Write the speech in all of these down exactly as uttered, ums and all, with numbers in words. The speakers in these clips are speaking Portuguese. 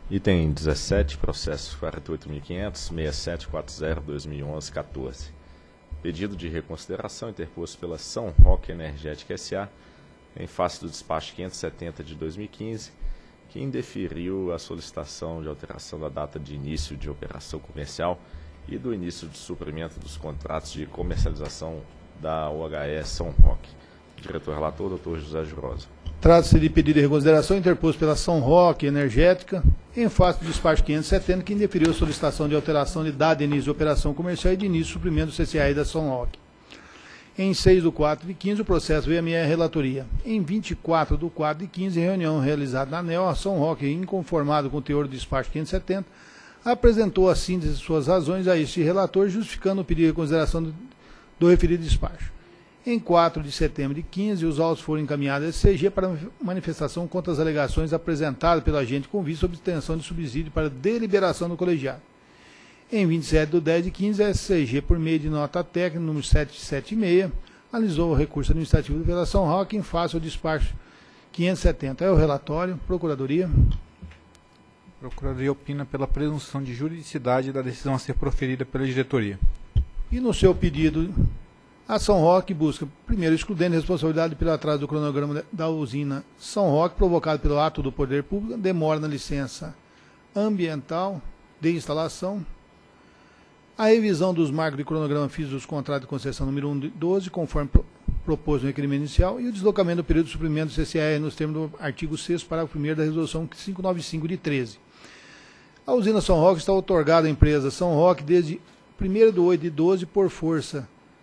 Item dezessete, processo quarenta e oito mil quinhentos, sessenta e sete quarenta, dois mil e onze, quatorze. Pedido de reconsideração interposto pela São Roque Energética S A em face do despacho quinhentos e setenta de dois mil e quinze, que indeferiu a solicitação de alteração da data de início de operação comercial e do início de suprimento dos contratos de comercialização da O H E São Roque. Diretor-relator, doutor José Jurosa. Trata-se de pedido de reconsideração interposto pela São Roque Energética em face do despacho quinhentos e setenta, que indeferiu a solicitação de alteração de data de início de operação comercial e de início de suprimento do C C A I da São Roque. Em seis de quatro de quinze, o processo veio à minha relatoria. Em vinte e quatro de quatro de quinze, em reunião realizada na ANEEL, a São Roque, inconformado com o teor do despacho quinhentos e setenta, apresentou a síntese de suas razões a este relator, justificando o pedido de reconsideração do, do referido despacho. Em quatro de setembro de quinze, os autos foram encaminhados à S C G para manifestação contra as alegações apresentadas pelo agente com vista à obtenção de subsídio para deliberação do colegiado. Em vinte e sete de dez de quinze, a S C G, por meio de nota técnica número setecentos e setenta e seis, analisou o recurso administrativo pela São Roque em face ao despacho quinhentos e setenta. É o relatório. Procuradoria. Procuradoria opina pela presunção de juridicidade da decisão a ser proferida pela diretoria. E no seu pedido, a São Roque busca, primeiro, excludendo a responsabilidade pelo atraso do cronograma da usina São Roque, provocado pelo ato do poder público, demora na licença ambiental de instalação, a revisão dos marcos de cronograma físico dos contratos de concessão número um de doze, conforme pro, proposto no requerimento inicial, e o deslocamento do período de suprimento do C C A I nos termos do artigo sexto, parágrafo primeiro da resolução quinhentos e noventa e cinco de treze. A usina São Roque está outorgada à empresa São Roque desde primeiro de oito de doze por força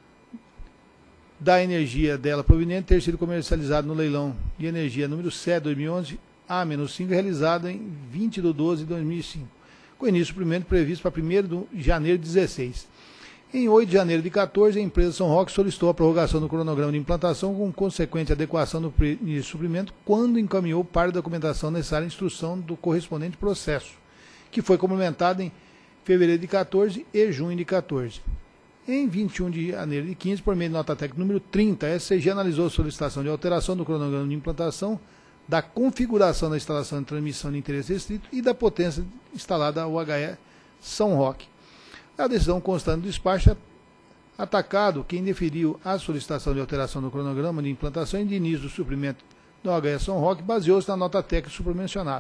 da energia dela proveniente ter sido comercializado no leilão de energia número sete de dois mil e onze A cinco, realizado em vinte de doze de dois mil e cinco, com início de suprimento previsto para primeiro de janeiro de dezesseis. Em oito de janeiro de quatorze, a empresa São Roque solicitou a prorrogação do cronograma de implantação com consequente adequação do início de suprimento quando encaminhou parte da documentação necessária à instrução do correspondente processo, que foi complementado em fevereiro de quatorze e junho de quatorze. Em vinte e um de janeiro de quinze, por meio de nota técnica número trinta, a S C G analisou a solicitação de alteração do cronograma de implantação, da configuração da instalação de transmissão de interesse restrito e da potência instalada ao O H E São Roque. A decisão constante do despacho é atacado quem deferiu a solicitação de alteração do cronograma de implantação e de início do suprimento do O H E São Roque baseou-se na nota técnica supramencionada.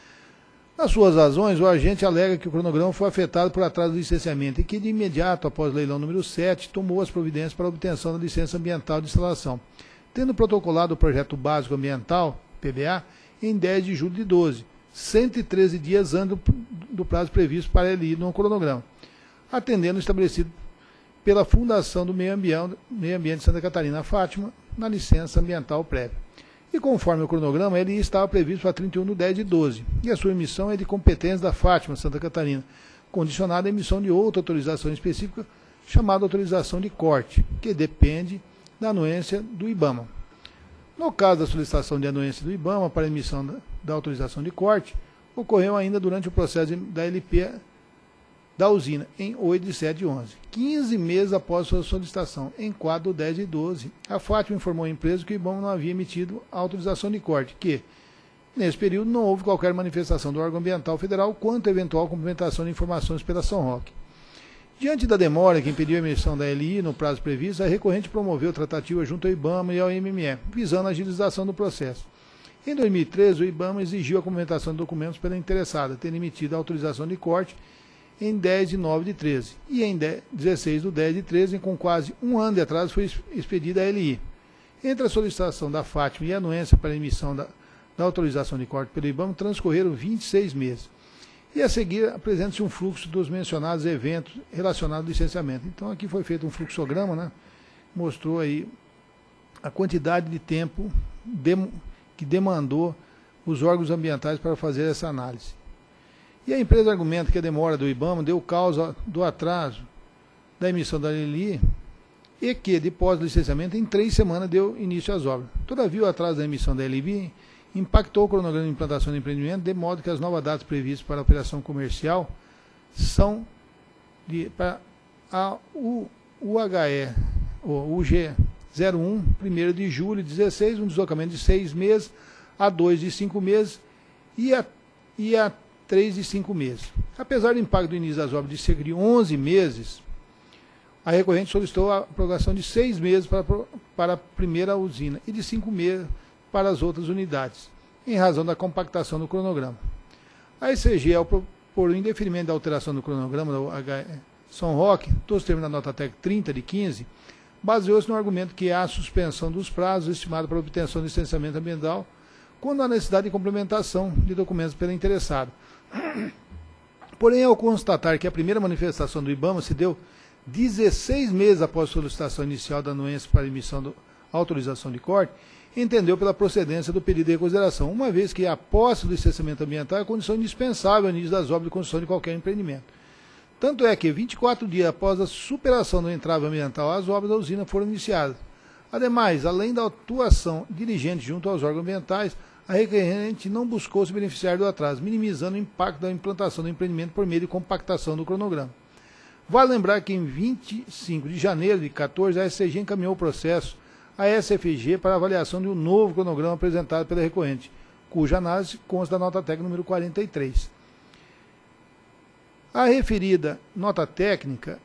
Nas suas razões, o agente alega que o cronograma foi afetado por atraso do licenciamento e que, de imediato após o leilão número sete, tomou as providências para a obtenção da licença ambiental de instalação, tendo protocolado o projeto básico ambiental, P B A, em dez de julho de doze, cento e treze dias antes do prazo previsto para ele ir no cronograma, atendendo o estabelecido pela Fundação do Meio Ambiente, Meio Ambiente de Santa Catarina, Fátima, na licença ambiental prévia. E conforme o cronograma, ele estava previsto para trinta e um de dez de doze, e a sua emissão é de competência da Fátima, Santa Catarina, condicionada à emissão de outra autorização específica, chamada autorização de corte, que depende da anuência do IBAMA. No caso da solicitação de anuência do IBAMA para a emissão da, da autorização de corte, ocorreu ainda durante o processo de, da L P da usina, em oito de sete de onze. quinze meses após sua solicitação, em quatro de dez de doze, a Fátima informou à empresa que o IBAMA não havia emitido a autorização de corte, que, nesse período, não houve qualquer manifestação do órgão ambiental federal quanto à eventual complementação de informações pela São Roque. Diante da demora que impediu a emissão da L I no prazo previsto, a recorrente promoveu tratativa junto ao IBAMA e ao I M M E, visando a agilização do processo. Em dois mil e treze, o IBAMA exigiu a complementação de documentos pela interessada, tendo emitido a autorização de corte em dez de nove de treze, e em dezesseis de dez de treze, com quase um ano de atraso, foi expedida a L I. Entre a solicitação da Fátima e a anuência para a emissão da, da autorização de corte pelo IBAMA, transcorreram vinte e seis meses. E a seguir apresenta-se um fluxo dos mencionados eventos relacionados ao licenciamento. Então aqui foi feito um fluxograma, né? Mostrou aí a quantidade de tempo dem, que demandou os órgãos ambientais para fazer essa análise. E a empresa argumenta que a demora do IBAMA deu causa do atraso da emissão da L I e que, depois do licenciamento, em três semanas deu início às obras. Todavia, o atraso da emissão da L I impactou o cronograma de implantação do empreendimento, de modo que as novas datas previstas para a operação comercial são de, para a U H E, o U G zero um, primeiro de julho de dezesseis, um deslocamento de seis meses a dois de cinco meses, e a, e a três de cinco meses. Apesar do impacto do início das obras de cerca de onze meses, a recorrente solicitou a prorrogação de seis meses para, para a primeira usina e de cinco meses para as outras unidades, em razão da compactação do cronograma. A E C G, ao propor o indeferimento da alteração do cronograma da U H E São Roque, dos termos da nota técnica trinta de quinze, baseou-se no argumento que há suspensão dos prazos estimados para obtenção de licenciamento ambiental, quando há necessidade de complementação de documentos pelo interessado. Porém, ao constatar que a primeira manifestação do IBAMA se deu dezesseis meses após a solicitação inicial da anuência para emissão da autorização de corte, entendeu pela procedência do pedido de reconsideração, uma vez que a posse do licenciamento ambiental é condição indispensável ao início das obras de construção de qualquer empreendimento. Tanto é que, vinte e quatro dias após a superação do entrave ambiental, as obras da usina foram iniciadas. Ademais, além da atuação diligente junto aos órgãos ambientais, a requerente não buscou se beneficiar do atraso, minimizando o impacto da implantação do empreendimento por meio de compactação do cronograma. Vale lembrar que em vinte e cinco de janeiro de quatorze, a S C G encaminhou o processo à S F G para avaliação de um novo cronograma apresentado pela recorrente, cuja análise consta da nota técnica número quarenta e três. A referida nota técnica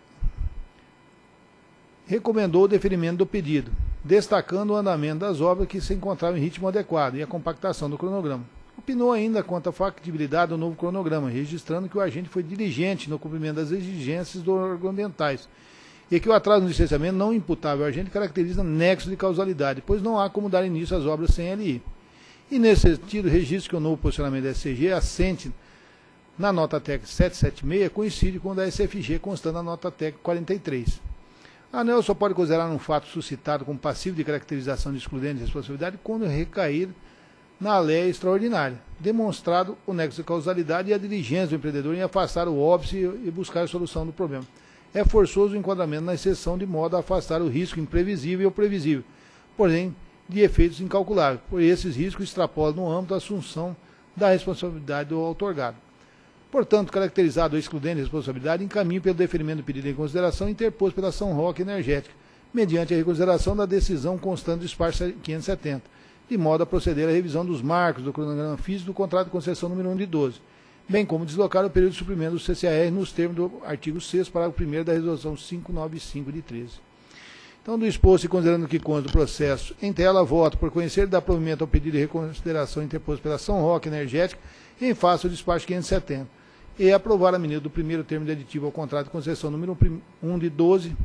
recomendou o deferimento do pedido, destacando o andamento das obras que se encontravam em ritmo adequado e a compactação do cronograma. Opinou ainda quanto à factibilidade do novo cronograma, registrando que o agente foi diligente no cumprimento das exigências dos órgãos ambientais e que o atraso no licenciamento não imputável ao agente caracteriza nexo de causalidade, pois não há como dar início às obras sem L I. E nesse sentido, registro que o novo posicionamento da S C G assente na nota técnica setecentos e setenta e seis coincide com o da S F G, constando na nota técnica quarenta e três. A ANEEL só pode considerar um fato suscitado como passivo de caracterização de excludente de responsabilidade quando recair na lei extraordinária, demonstrado o nexo de causalidade e a diligência do empreendedor em afastar o óbice e buscar a solução do problema. É forçoso o enquadramento na exceção de modo a afastar o risco imprevisível e o previsível, porém de efeitos incalculáveis. Por esses riscos extrapolam no âmbito a assunção da responsabilidade do outorgado. Portanto, caracterizado o excludente de responsabilidade, encaminho pelo deferimento do pedido em consideração interposto pela São Roque Energética, mediante a reconsideração da decisão constante do despacho quinhentos e setenta, de modo a proceder à revisão dos marcos do cronograma físico do contrato de concessão número um de doze, bem como deslocar o período de suprimento do C C A R nos termos do artigo sexto, parágrafo primeiro da resolução quinhentos e noventa e cinco de treze. Então, do exposto e considerando que consta do processo, em tela, voto por conhecer e dar provimento ao pedido de reconsideração interposto pela São Roque Energética em face ao despacho quinhentos e setenta, e aprovar a medida do primeiro termo de aditivo ao contrato de concessão número um de doze,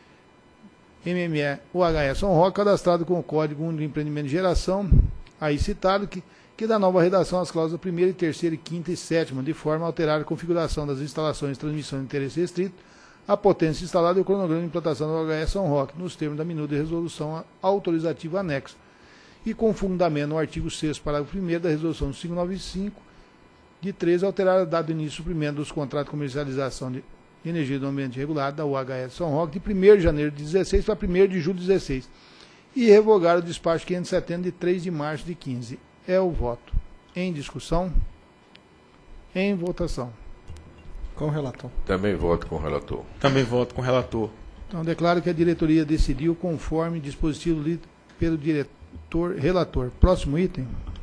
M M E U H E São Roque, cadastrado com o Código de Empreendimento de Geração, aí citado, que, que dá nova redação às cláusulas primeira, terceira, quinta e sétima, de forma a alterar a configuração das instalações de transmissão de interesse restrito, a potência instalada e o cronograma de implantação do U H E São Roque, nos termos da minuta de resolução autorizativa anexa, e com fundamento no artigo sexto, parágrafo primeiro da resolução quinhentos e noventa e cinco, de treze, alterar a data de início de suprimento dos contratos de comercialização de energia do ambiente regulado da U H E São Roque de primeiro de janeiro de dezesseis para primeiro de julho de dezesseis e revogar o despacho quinhentos e setenta de três de março de quinze. É o voto. Em discussão. Em votação. Com o relator. Também voto com o relator. Também voto com o relator. Então, declaro que a diretoria decidiu conforme dispositivo lido pelo diretor relator. Próximo item.